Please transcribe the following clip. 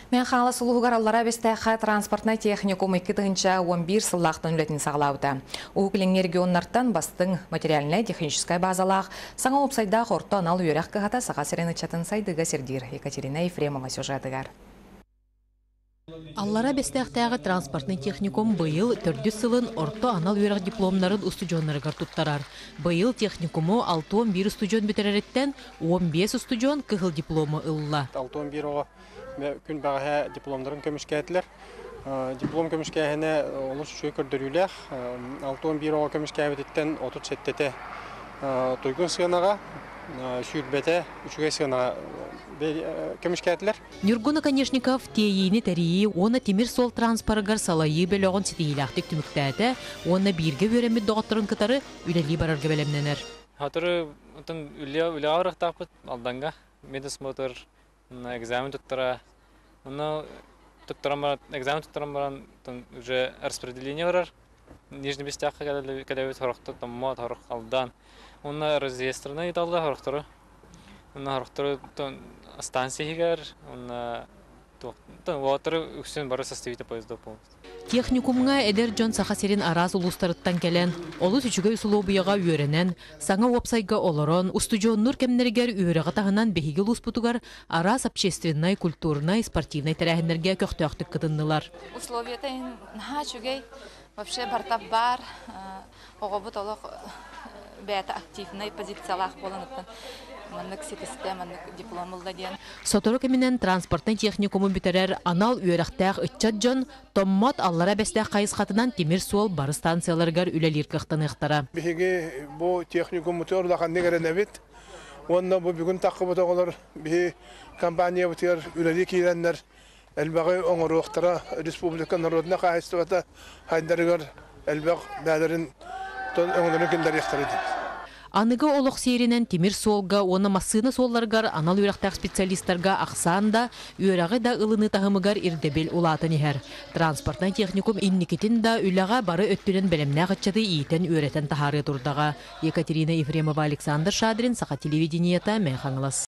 Мен қаңла сұлуғығар аллара бестәқі транспортна техникум 2-11 сыллақтың үлетін сағылауды. Уғылың регионнарттан бастың материаліне техническай базалақ, саңа опсайдақ орта анал үйерек қығата саға сірені чатын сайдыға сердир. Екатерина Ефремова сюжетігар. Аллара бестәқтәғы транспортный техникум бұйыл түрді сылын орто анал үйрек дипломнарын студионларығар тұттарар. Бұйыл техникуму 6-11 студион бітіререттен 15 студион кығыл дипломы ұлла. 6-11 оға күн баға дипломдарын көмішкәтілер. Диплом көмішкәхіне олыс үші көрдірілер. 6-11 оға көмішкәбеттен 30 сеттеті тұйгын сығынаға, сүйірбеті үшіге сығынаға көмішкәтілер. Нюргуна Конешников тейіні тәрейі, оны темір сол транспорыгар салайы бөліғын сетейліқтік түміктәді, оны бірге өремі доғыттырын кытары үлелі барарға бәлемненер. Хатыры үлі ауырық тақпыт алданға, медосмотр, экзамен тұттыра. Оны экзамен тұттыран баран уже распределение барар. Нижний бестяққа кәдәует хорықты, таммат хорық алдан. Оны разъестрына еталды хорықтыры. Оны хорықтыры станциягар, уатыры үксен бары составиты поезда полностью. Техникумға әдер Джон Сахасерин араз улустарыттан келен, олы сүчігі үсілу бұйыға үйеренен, саңа опсайға олырын, устудионнур кәмнергер үйеріға тағынан бейгі луспутугар араз общественной, культурной, спортивной тәрәхінерге көқтіқтік кытыннылар. Условията на чугей вообще бартап бар, оғабыт олық бәті активной позициялақ болыныптан. Сотору кеминен транспортный техникумы битерер анал үйерақтақ үтчат жон, томмот аллара бәстәқ қайысқатынан темір суол бары станцияларғар үлелер қықтаны ұқтара. Бігі бұл техникум мұтыр лақан негерен әбет. Онна бұл бүгін таққы бұтағылар бігі компания бұтыр үлелі кейленлер әлбәғі оңыры ұқтара республика народына қайысты бата хайдарығар әлбәқ бәлерін оңырын күндер ектары дейді. Анығы олық сейрінен темір солға, оны масыны солларғар, анал үйрақтақ специалисттарға ақсанда, үйрағы да ылыны тағымығар ирдебел улатын ехер. Транспортный техникум инникетін да үліға бары өттілін бәлемнә ғытчады иетен үйретен тахары тұрдаға. Екатерина Ефремова, Александр Шадрин, Сақа телевидениета, Мәйхаңылас.